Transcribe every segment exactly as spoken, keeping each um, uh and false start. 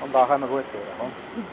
Und da können wir gut durch. Komm.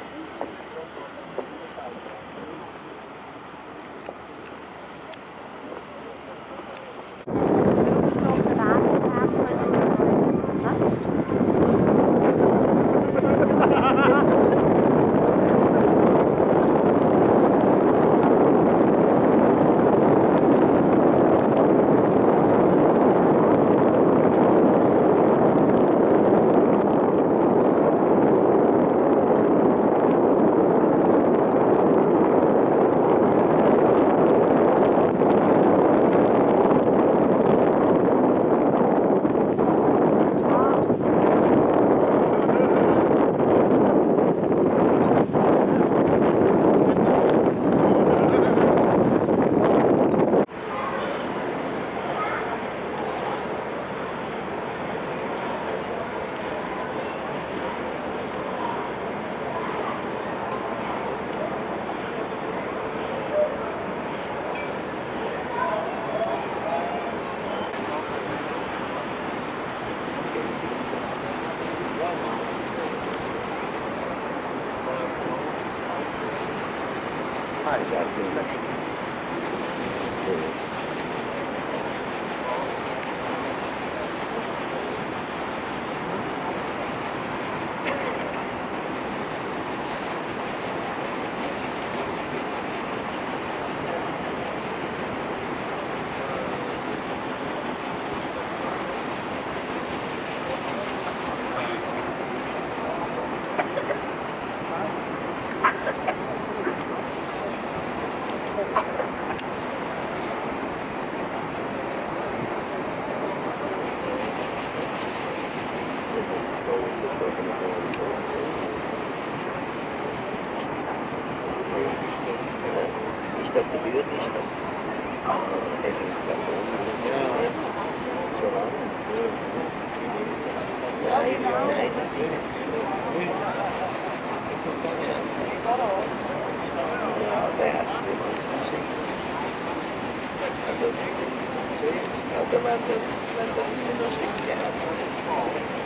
Ah, ist ja ziemlich. Ist das der Bürgerste? Ah, der geht es ja vorne. Ja. Schon lange? Nein, nein, das ist nicht. Ja, also er hat es mir mal gesagt. Also, also wenn, der, wenn das immer noch schickt, er hat es mir gesagt.